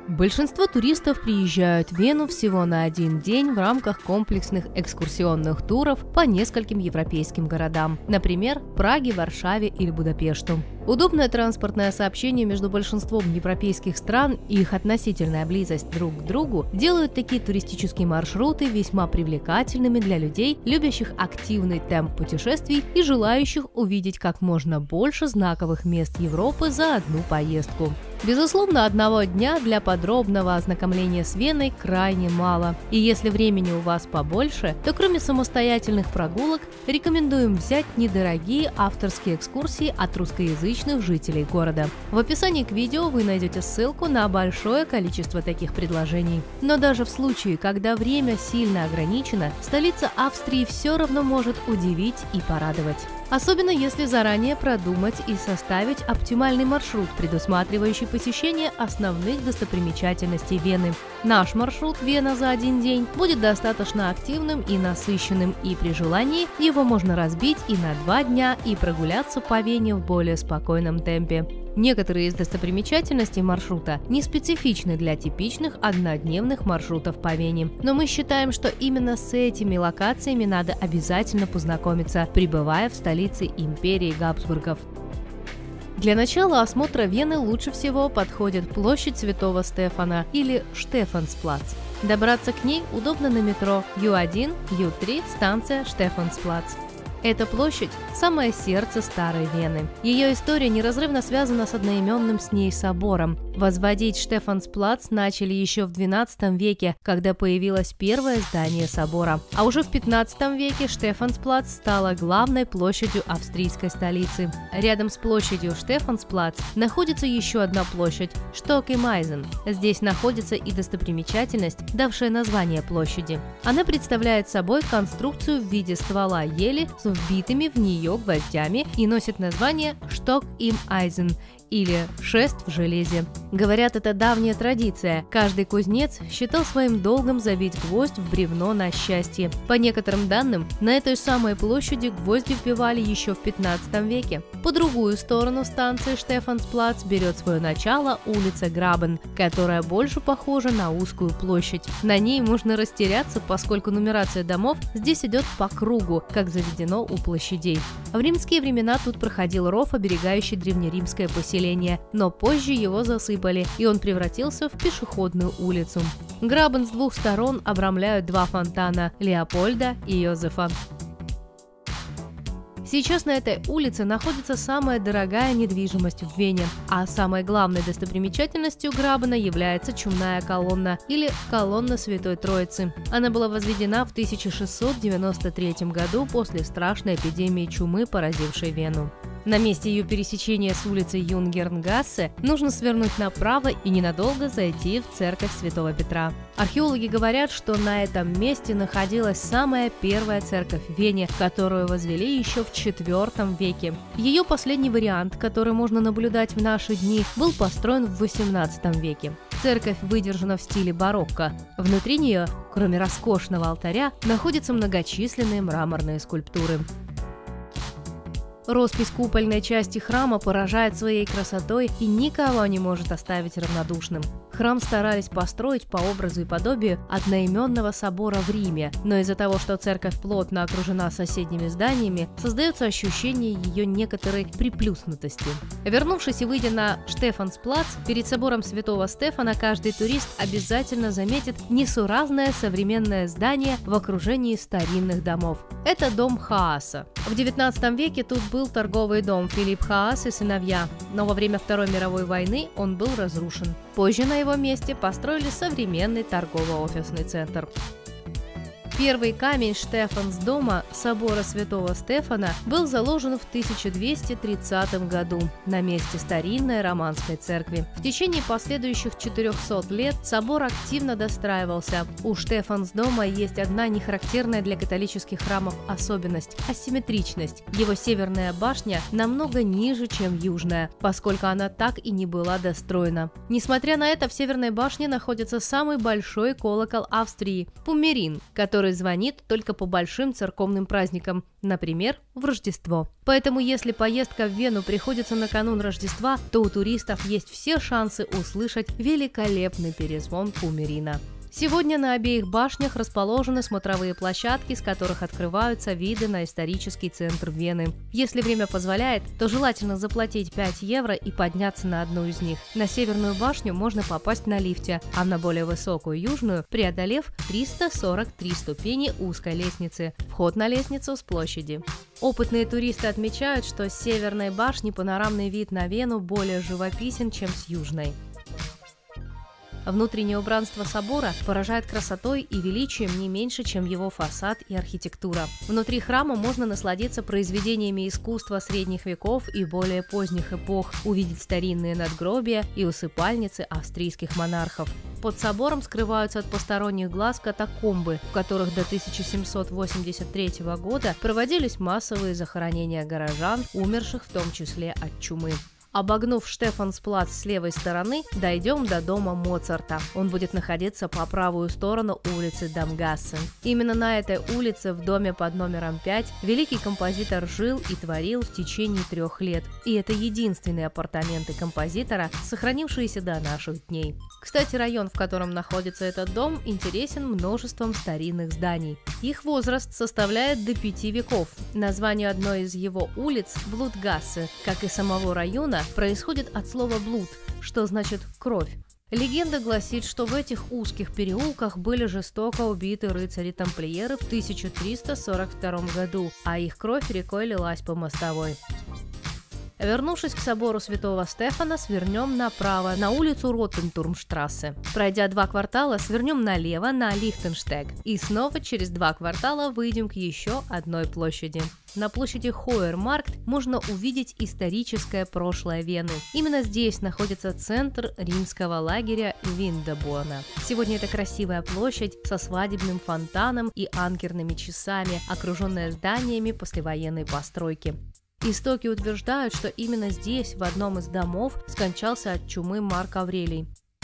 Большинство туристов приезжают в Вену всего на один день в рамках комплексных экскурсионных туров по нескольким европейским городам, например, Праге, Варшаве или Будапешту. Удобное транспортное сообщение между большинством европейских стран и их относительная близость друг к другу делают такие туристические маршруты весьма привлекательными для людей, любящих активный темп путешествий и желающих увидеть как можно больше знаковых мест Европы за одну поездку. Безусловно, одного дня для подробного ознакомления с Веной крайне мало. И если времени у вас побольше, то кроме самостоятельных прогулок рекомендуем взять недорогие авторские экскурсии от русскоязычных жителей города. В описании к видео вы найдете ссылку на большое количество таких предложений. Но даже в случае, когда время сильно ограничено, столица Австрии все равно может удивить и порадовать. Особенно если заранее продумать и составить оптимальный маршрут, предусматривающий посещение основных достопримечательностей Вены. Наш маршрут «Вена за один день» будет достаточно активным и насыщенным, и при желании его можно разбить и на 2 дня и прогуляться по Вене в более спокойном темпе. Некоторые из достопримечательностей маршрута не специфичны для типичных однодневных маршрутов по Вене, но мы считаем, что именно с этими локациями надо обязательно познакомиться, прибывая в столице империи Габсбургов. Для начала осмотра Вены лучше всего подходит площадь Святого Стефана или Штефансплац. Добраться к ней удобно на метро Ю1, Ю3, станция Штефансплац. Эта площадь – самое сердце Старой Вены. Ее история неразрывно связана с одноименным с ней собором. Возводить Штефансплац начали еще в XII веке, когда появилось первое здание собора. А уже в XV веке Штефансплац стала главной площадью австрийской столицы. Рядом с площадью Штефансплац находится еще одна площадь – Штокемайзен. Здесь находится и достопримечательность, давшая название площади. Она представляет собой конструкцию в виде ствола ели с вбитыми в нее гвоздями и носит название «Шток им Айзен» или «шест в железе». Говорят, это давняя традиция. Каждый кузнец считал своим долгом забить гвоздь в бревно на счастье. По некоторым данным, на этой самой площади гвозди вбивали еще в 15 веке. По другую сторону станции Штефансплац берет свое начало улица Грабен, которая больше похожа на узкую площадь. На ней можно растеряться, поскольку нумерация домов здесь идет по кругу, как заведено у площадей. В римские времена тут проходил ров, оберегающий древнеримское поселение, но позже его засыпали, и он превратился в пешеходную улицу. Грабен с 2 сторон обрамляют 2 фонтана – Леопольда и Йозефа. Сейчас на этой улице находится самая дорогая недвижимость в Вене, а самой главной достопримечательностью Грабена является чумная колонна или колонна Святой Троицы. Она была возведена в 1693 году после страшной эпидемии чумы, поразившей Вену. На месте ее пересечения с улицей Юнгернгассе нужно свернуть направо и ненадолго зайти в церковь Святого Петра. Археологи говорят, что на этом месте находилась самая первая церковь в Вене, которую возвели еще в IV веке. Ее последний вариант, который можно наблюдать в наши дни, был построен в XVIII веке. Церковь выдержана в стиле барокко. Внутри нее, кроме роскошного алтаря, находятся многочисленные мраморные скульптуры. Роспись купольной части храма поражает своей красотой и никого не может оставить равнодушным. Храм старались построить по образу и подобию одноименного собора в Риме, но из-за того, что церковь плотно окружена соседними зданиями, создается ощущение ее некоторой приплюснутости. Вернувшись и выйдя на Штефансплац, перед собором Святого Стефана каждый турист обязательно заметит несуразное современное здание в окружении старинных домов. Это дом Хааса. В XIX веке тут был торговый дом Филипп Хаас и сыновья, но во время Второй мировой войны он был разрушен. Позже на его месте построили современный торгово-офисный центр. Первый камень Штефансдома собора Святого Стефана был заложен в 1230 году на месте старинной романской церкви. В течение последующих 400 лет собор активно достраивался. У Штефансдома есть одна нехарактерная для католических храмов особенность – асимметричность. Его северная башня намного ниже, чем южная, поскольку она так и не была достроена. Несмотря на это, в северной башне находится самый большой колокол Австрии – Пумерин, который звонит только по большим церковным главным праздникам, например, в Рождество. Поэтому, если поездка в Вену приходится на канун Рождества, то у туристов есть все шансы услышать великолепный перезвон Кумерина. Сегодня на обеих башнях расположены смотровые площадки, с которых открываются виды на исторический центр Вены. Если время позволяет, то желательно заплатить 5 евро и подняться на одну из них. На северную башню можно попасть на лифте, а на более высокую южную, преодолев 343 ступени узкой лестницы. Вход на лестницу с площади. Опытные туристы отмечают, что с северной башни панорамный вид на Вену более живописен, чем с южной. Внутреннее убранство собора поражает красотой и величием не меньше, чем его фасад и архитектура. Внутри храма можно насладиться произведениями искусства средних веков и более поздних эпох, увидеть старинные надгробия и усыпальницы австрийских монархов. Под собором скрываются от посторонних глаз катакомбы, в которых до 1783 года проводились массовые захоронения горожан, умерших в том числе от чумы. Обогнув Штефансплац с левой стороны, дойдем до дома Моцарта. Он будет находиться по правую сторону улицы Дамгассе. Именно на этой улице, в доме под номером 5, великий композитор жил и творил в течение 3 лет. И это единственные апартаменты композитора, сохранившиеся до наших дней. Кстати, район, в котором находится этот дом, интересен множеством старинных зданий. Их возраст составляет до 5 веков. Название одной из его улиц – Блудгассе, как и самого района, происходит от слова «блуд», что значит «кровь». Легенда гласит, что в этих узких переулках были жестоко убиты рыцари-тамплиеры в 1342 году, а их кровь рекой лилась по мостовой. Вернувшись к собору Святого Стефана, свернем направо на улицу Ротентурмштрассе. Пройдя 2 квартала, свернем налево на Лихтенштег. И снова через 2 квартала выйдем к еще одной площади. На площади Хоермаркт можно увидеть историческое прошлое Вены. Именно здесь находится центр римского лагеря Виндебуэна. Сегодня это красивая площадь со свадебным фонтаном и анкерными часами, окруженная зданиями послевоенной постройки. Истоки утверждают, что именно здесь, в одном из домов, скончался от чумы Марк Аврелий.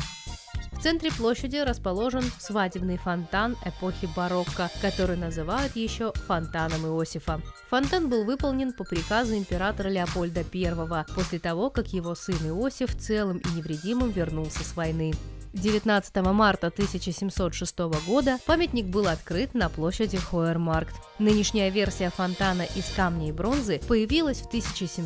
В центре площади расположен свадебный фонтан эпохи барокко, который называют еще фонтаном Иосифа. Фонтан был выполнен по приказу императора Леопольда I после того, как его сын Иосиф целым и невредимым вернулся с войны. 19 марта 1706 года памятник был открыт на площади Хоермаркт. Нынешняя версия фонтана из камня и бронзы появилась в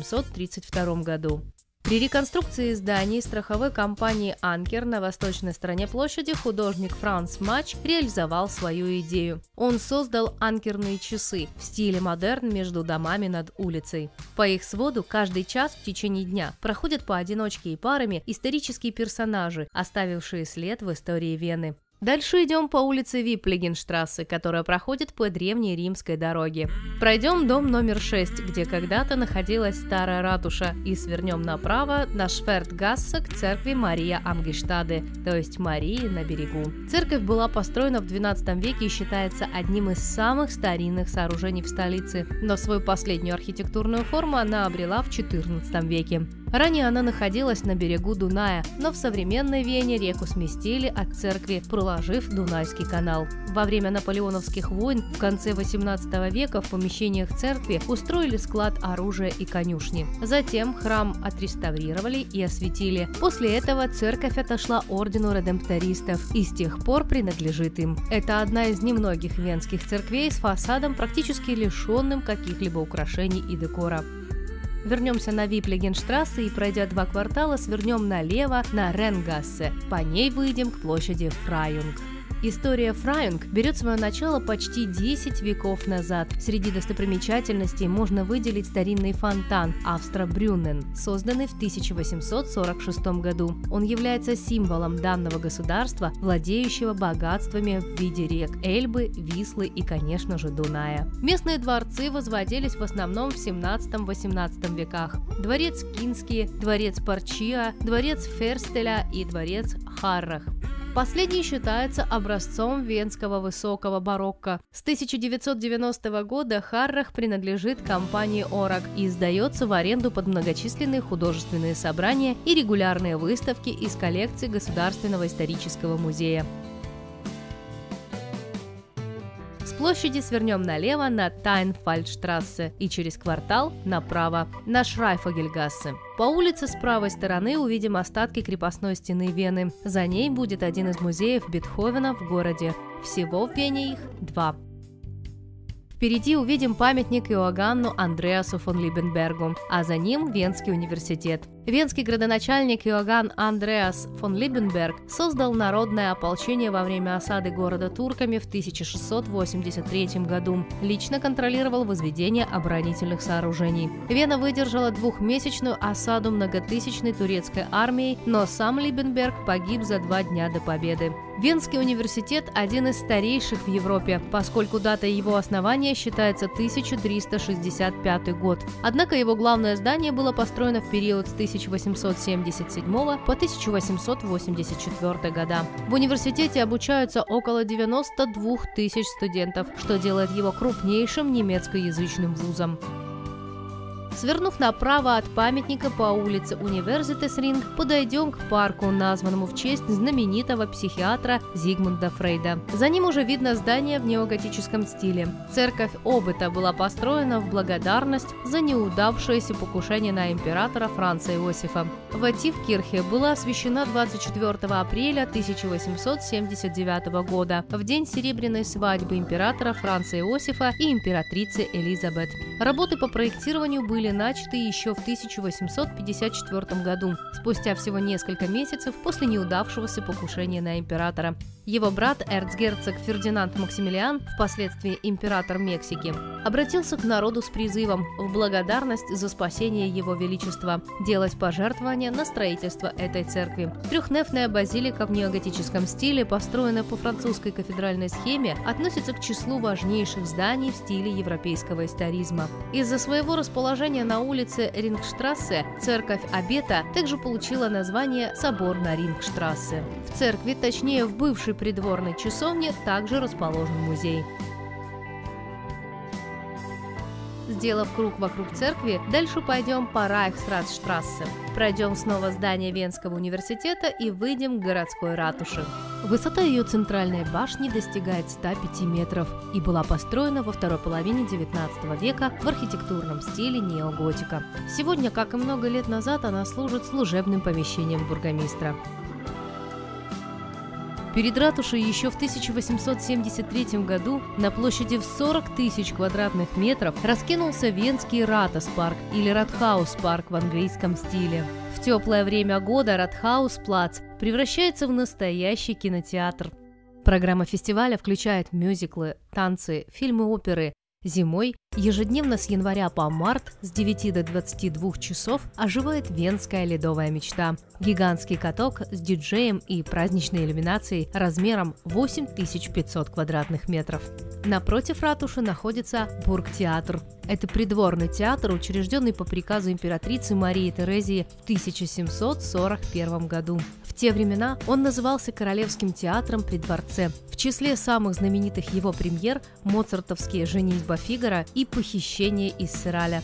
1732 году. При реконструкции зданий страховой компании «Анкер» на восточной стороне площади художник Франц Мач реализовал свою идею. Он создал анкерные часы в стиле модерн между домами над улицей. По их своду каждый час в течение дня проходят поодиночке и парами исторические персонажи, оставившие след в истории Вены. Дальше идем по улице Виплигенштрассе, которая проходит по древней римской дороге. Пройдем дом номер 6, где когда-то находилась старая ратуша, и свернем направо на Швертгассе к церкви Мария Амгештаде, то есть Марии на берегу. Церковь была построена в XII веке и считается одним из самых старинных сооружений в столице, но свою последнюю архитектурную форму она обрела в XIV веке. Ранее она находилась на берегу Дуная, но в современной Вене реку сместили от церкви, проложив Дунайский канал. Во время наполеоновских войн в конце XVIII века в помещениях церкви устроили склад оружия и конюшни. Затем храм отреставрировали и осветили. После этого церковь отошла ордену редемптористов и с тех пор принадлежит им. Это одна из немногих венских церквей с фасадом, практически лишенным каких-либо украшений и декора. Вернемся на Виплигенштрассе и, пройдя 2 квартала, свернем налево на Ренгассе. По ней выйдем к площади Фрайунг. История Фрайунг берет свое начало почти 10 веков назад. Среди достопримечательностей можно выделить старинный фонтан Австра-Брюннен, созданный в 1846 году. Он является символом данного государства, владеющего богатствами в виде рек Эльбы, Вислы и, конечно же, Дуная. Местные дворцы возводились в основном в 17-18 веках. Дворец Кинский, дворец Порчиа, дворец Ферстеля и дворец Харрах. Последний считается образцом венского высокого барокко. С 1990 года Харрах принадлежит компании Орак и сдается в аренду под многочисленные художественные собрания и регулярные выставки из коллекции Государственного исторического музея. С площади свернем налево на Тайнфальдштрассе и через квартал направо на Шрайфогельгассе. По улице с правой стороны увидим остатки крепостной стены Вены. За ней будет один из музеев Бетховена в городе. Всего в Вене их 2. Впереди увидим памятник Иоганну Андреасу фон Либенбергу, а за ним Венский университет. Венский градоначальник Иоганн Андреас фон Либенберг создал народное ополчение во время осады города турками в 1683 году. Лично контролировал возведение оборонительных сооружений. Вена выдержала двухмесячную осаду многотысячной турецкой армией, но сам Либенберг погиб за 2 дня до победы. Венский университет – один из старейших в Европе, поскольку дата его основания считается 1365 год. Однако его главное здание было построено в период с 1877 по 1884 года. В университете обучаются около 92 тысяч студентов, что делает его крупнейшим немецкоязычным вузом. Свернув направо от памятника по улице Университесринг, подойдем к парку, названному в честь знаменитого психиатра Зигмунда Фрейда. За ним уже видно здание в неоготическом стиле. Церковь Обыта была построена в благодарность за неудавшееся покушение на императора Франца Иосифа. Вативкирхе была освящена 24 апреля 1879 года, в день серебряной свадьбы императора Франца Иосифа и императрицы Элизабет. Работы по проектированию были начаты еще в 1854 году, спустя всего несколько месяцев после неудавшегося покушения на императора. Его брат, эрцгерцог Фердинанд Максимилиан, впоследствии император Мексики, обратился к народу с призывом в благодарность за спасение его величества делать пожертвования на строительство этой церкви. Трехнефная базилика в неоготическом стиле, построенная по французской кафедральной схеме, относится к числу важнейших зданий в стиле европейского историзма. Из-за своего расположения на улице Рингштрассе церковь Обета также получила название «Собор на Рингштрассе». В церкви, точнее в бывшей придворной часовне, также расположен музей. Сделав круг вокруг церкви, дальше пойдем по Райхсратштрассе. Пройдем снова здание Венского университета и выйдем к городской ратуше. Высота ее центральной башни достигает 105 метров и была построена во второй половине XIX века в архитектурном стиле неоготика. Сегодня, как и много лет назад, она служит служебным помещением бургомистра. Перед ратушей еще в 1873 году на площади в 40 тысяч квадратных метров раскинулся Венский Ратаспарк или Ратхаус-парк в английском стиле. В теплое время года Ратхаус-плац превращается в настоящий кинотеатр. Программа фестиваля включает мюзиклы, танцы, фильмы-оперы. Зимой, ежедневно с января по март, с 9 до 22 часов оживает Венская ледовая мечта. Гигантский каток с диджеем и праздничной иллюминацией размером 8500 квадратных метров. Напротив ратуши находится Бургтеатр. Это придворный театр, учрежденный по приказу императрицы Марии Терезии в 1741 году. В те времена он назывался Королевским театром при дворце. В числе самых знаменитых его премьер – моцартовские «Женитьба Фигаро» и «Похищение из Сираля».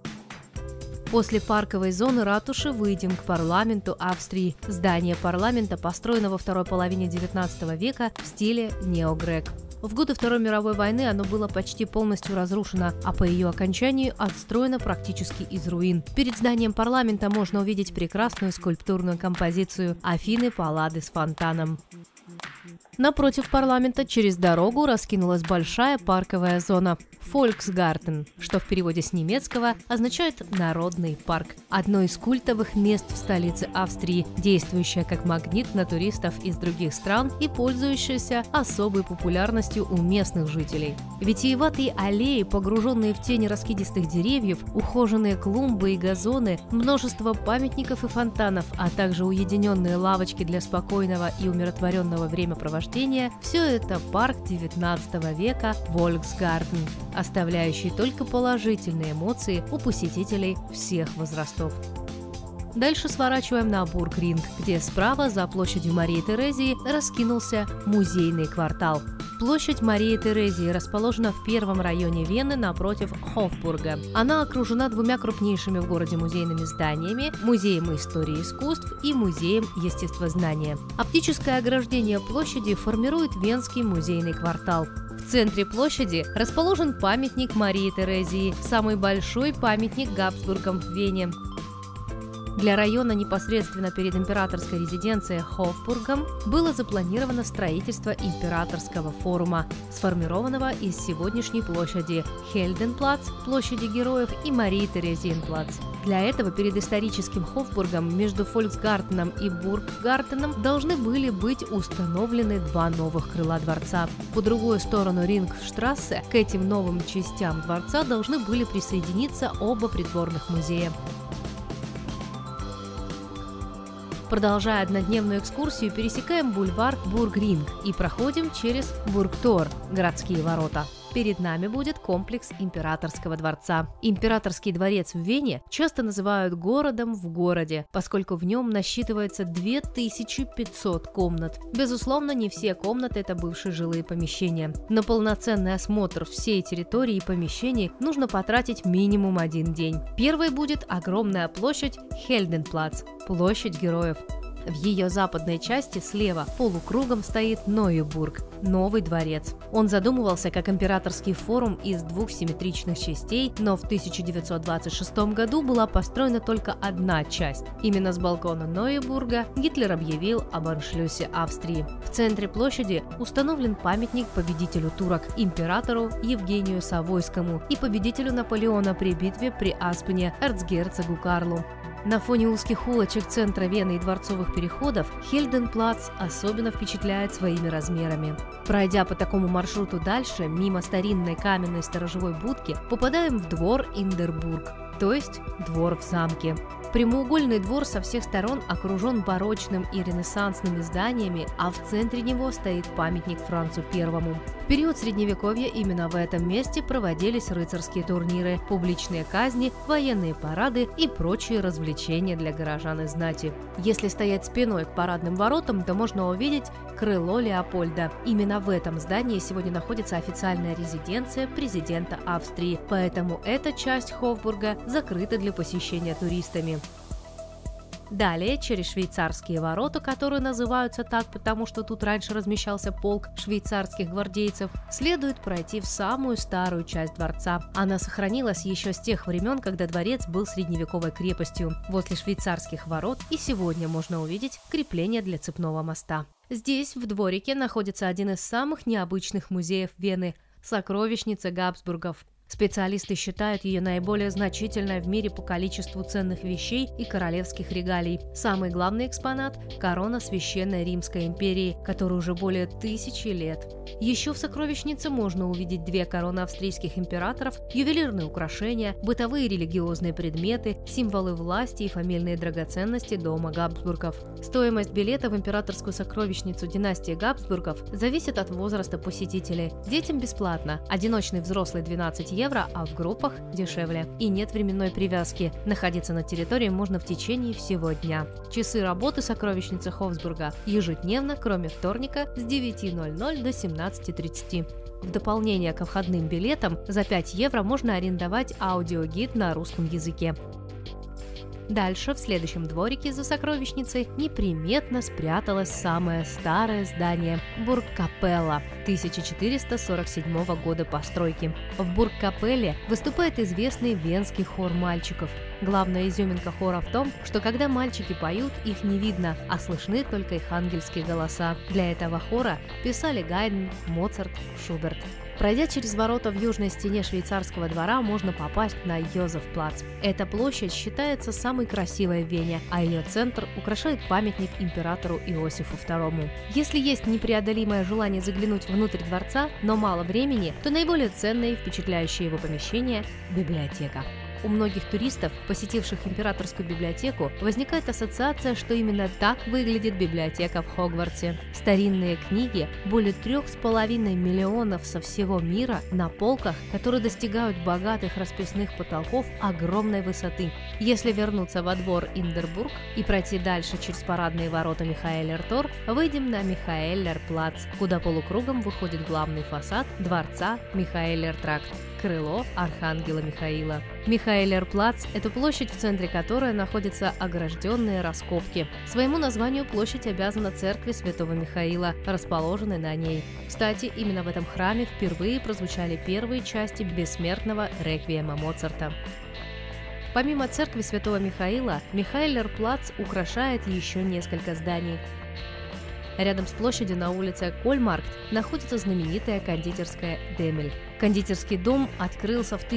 После парковой зоны ратуши выйдем к парламенту Австрии. Здание парламента построено во второй половине XIX века в стиле неогрек. В годы Второй мировой войны оно было почти полностью разрушено, а по ее окончанию отстроено практически из руин. Перед зданием парламента можно увидеть прекрасную скульптурную композицию «Афины Паллады с фонтаном». Напротив парламента через дорогу раскинулась большая парковая зона «Volksgarten», что в переводе с немецкого означает «народный парк». Одно из культовых мест в столице Австрии, действующее как магнит на туристов из других стран и пользующееся особой популярностью у местных жителей. Витиеватые аллеи, погруженные в тени раскидистых деревьев, ухоженные клумбы и газоны, множество памятников и фонтанов, а также уединенные лавочки для спокойного и умиротворенного времяпровождения – все это парк XIX века Volksgarten, оставляющий только положительные эмоции у посетителей всех возрастов. Дальше сворачиваем на Бургринг, где справа за площадью Марии Терезии раскинулся музейный квартал. Площадь Марии Терезии расположена в первом районе Вены напротив Хофбурга. Она окружена двумя крупнейшими в городе музейными зданиями – Музеем истории искусств и Музеем естествознания. Оптическое ограждение площади формирует Венский музейный квартал. В центре площади расположен памятник Марии Терезии, самый большой памятник Габсбургам в Вене. Для района непосредственно перед императорской резиденцией Хофбургом было запланировано строительство императорского форума, сформированного из сегодняшней площади Хельденплац, площади героев, и Марии Терезиенплац. Для этого перед историческим Хофбургом между Фольксгартеном и Бурггартеном должны были быть установлены два новых крыла дворца. По другую сторону Рингштрассе к этим новым частям дворца должны были присоединиться оба придворных музея. Продолжая однодневную экскурсию, пересекаем бульвар Бургринг и проходим через Бургтор, городские ворота. Перед нами будет комплекс Императорского дворца. Императорский дворец в Вене часто называют городом в городе, поскольку в нем насчитывается 2500 комнат. Безусловно, не все комнаты – это бывшие жилые помещения. На полноценный осмотр всей территории и помещений нужно потратить минимум один день. Первой будет огромная площадь Хельденплац – площадь героев. В ее западной части слева полукругом стоит Нойебург – Новый дворец. Он задумывался как императорский форум из двух симметричных частей, но в 1926 году была построена только одна часть. Именно с балкона Нойебурга Гитлер объявил об аншлюсе Австрии. В центре площади установлен памятник победителю турок, императору Евгению Савойскому и победителю Наполеона при битве при Аспене эрцгерцогу Карлу. На фоне узких улочек центра Вены и дворцовых переходов Хельденплац особенно впечатляет своими размерами. Пройдя по такому маршруту дальше, мимо старинной каменной сторожевой будки, попадаем в двор Индербург, то есть двор в замке. Прямоугольный двор со всех сторон окружен барочным и ренессансными зданиями, а в центре него стоит памятник Францу Первому. В период Средневековья именно в этом месте проводились рыцарские турниры, публичные казни, военные парады и прочие развлечения для горожан и знати. Если стоять спиной к парадным воротам, то можно увидеть крыло Леопольда. Именно в этом здании сегодня находится официальная резиденция президента Австрии, поэтому эта часть Хофбурга закрыта для посещения туристами. Далее, через швейцарские ворота, которые называются так, потому что тут раньше размещался полк швейцарских гвардейцев, следует пройти в самую старую часть дворца. Она сохранилась еще с тех времен, когда дворец был средневековой крепостью. Возле швейцарских ворот и сегодня можно увидеть крепление для цепного моста. Здесь, в дворике, находится один из самых необычных музеев Вены – сокровищница Габсбургов. Специалисты считают ее наиболее значительной в мире по количеству ценных вещей и королевских регалий. Самый главный экспонат – корона Священной Римской империи, которой уже более 1000 лет. Еще в сокровищнице можно увидеть 2 короны австрийских императоров, ювелирные украшения, бытовые религиозные предметы, символы власти и фамильные драгоценности дома Габсбургов. Стоимость билета в императорскую сокровищницу династии Габсбургов зависит от возраста посетителей. Детям бесплатно, одиночный взрослый 12 евро, а в группах дешевле. И нет временной привязки. Находиться на территории можно в течение всего дня. Часы работы сокровищницы Хофбурга ежедневно, кроме вторника, с 9:00 до 17:30. В дополнение ко входным билетам за 5 евро можно арендовать аудиогид на русском языке. Дальше, в следующем дворике за сокровищницей, неприметно спряталось самое старое здание – Бургкапелла 1447 года постройки. В Бургкапелле выступает известный венский хор мальчиков. Главная изюминка хора в том, что когда мальчики поют, их не видно, а слышны только их ангельские голоса. Для этого хора писали Гайден, Моцарт, Шуберт. Пройдя через ворота в южной стене швейцарского двора, можно попасть на Йозефплац. Эта площадь считается самой красивой в Вене, а ее центр украшает памятник императору Иосифу II. Если есть непреодолимое желание заглянуть внутрь дворца, но мало времени, то наиболее ценное и впечатляющее его помещение – библиотека. У многих туристов, посетивших императорскую библиотеку, возникает ассоциация, что именно так выглядит библиотека в Хогвартсе. Старинные книги, более 3,5 миллионов со всего мира, на полках, которые достигают богатых расписных потолков огромной высоты. Если вернуться во двор Индербург и пройти дальше через парадные ворота Михаэллер-Тор, выйдем на Михаэллер-Плац, куда полукругом выходит главный фасад дворца Михаэллер-Тракт, крыло Архангела Михаила. Михаэллер-Плац – это площадь, в центре которой находятся огражденные раскопки. Своему названию площадь обязана церкви Святого Михаила, расположенной на ней. Кстати, именно в этом храме впервые прозвучали первые части бессмертного реквиема Моцарта. Помимо церкви Святого Михаила, Михаэллер-Плац украшает еще несколько зданий. Рядом с площадью на улице Кольмаркт находится знаменитая кондитерская Демель. Кондитерский дом открылся в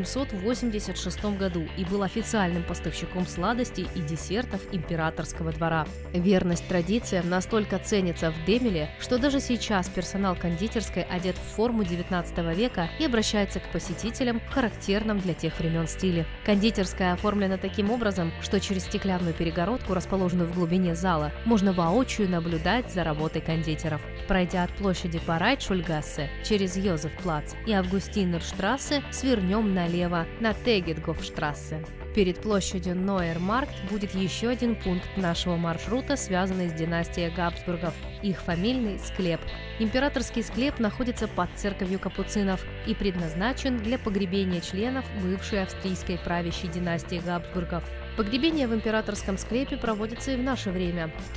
1786 году и был официальным поставщиком сладостей и десертов императорского двора. Верность традициям настолько ценится в Демеле, что даже сейчас персонал кондитерской одет в форму 19 века и обращается к посетителям в характерном для тех времен стиле. Кондитерская оформлена таким образом, что через стеклянную перегородку, расположенную в глубине зала, можно воочию наблюдать за работой кондитеров. Пройдя от площади по Райтшульгассе через Йозефплац и Августинерштрассе, свернем налево на Тегетгофштрассе. Перед площадью Нойермаркт будет еще один пункт нашего маршрута, связанный с династией Габсбургов – их фамильный склеп. Императорский склеп находится под церковью капуцинов и предназначен для погребения членов бывшей австрийской правящей династии Габсбургов. Погребение в императорском склепе проводится и в наше время. В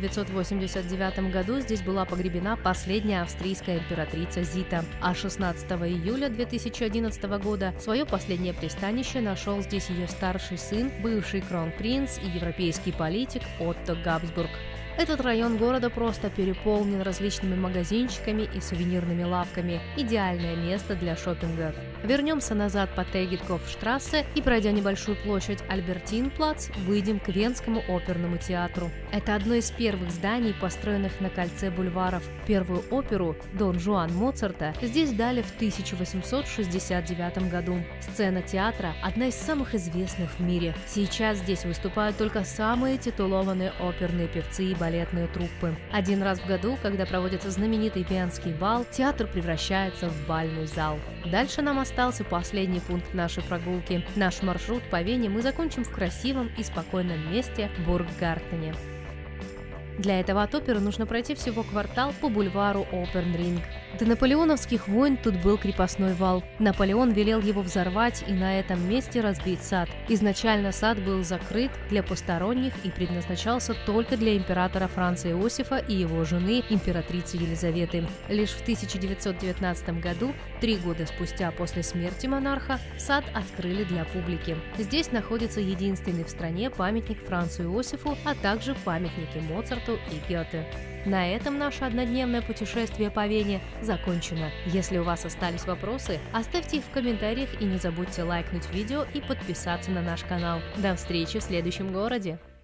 1989 году здесь была погребена последняя австрийская императрица Зита, а 16 июля 2011 года свое последнее пристанище нашел здесь ее старший сын, бывший кронпринц и европейский политик Отто Габсбург. Этот район города просто переполнен различными магазинчиками и сувенирными лавками. Идеальное место для шопинга. Вернемся назад по Тегеткофштрассе и, пройдя небольшую площадь Альбертинплац, выйдем к Венскому оперному театру. Это одно из первых зданий, построенных на кольце бульваров. Первую оперу «Дон Жуан» Моцарта здесь дали в 1869 году. Сцена театра – одна из самых известных в мире. Сейчас здесь выступают только самые титулованные оперные певцы и балетные труппы. Один раз в году, когда проводится знаменитый Венский бал, театр превращается в бальный зал. Дальше нам остался последний пункт нашей прогулки. Наш маршрут по Вене мы закончим в красивом и спокойном месте Бурггартене. Для этого от оперы нужно пройти всего квартал по бульвару Опернринг. До наполеоновских войн тут был крепостной вал. Наполеон велел его взорвать и на этом месте разбить сад. Изначально сад был закрыт для посторонних и предназначался только для императора Франца Иосифа и его жены, императрицы Елизаветы. Лишь в 1919 году, 3 года спустя после смерти монарха, сад открыли для публики. Здесь находится единственный в стране памятник Францу Иосифу, а также памятники Моцарту и Гёте. На этом наше однодневное путешествие по Вене закончено. Если у вас остались вопросы, оставьте их в комментариях и не забудьте лайкнуть видео и подписаться на наш канал. До встречи в следующем городе!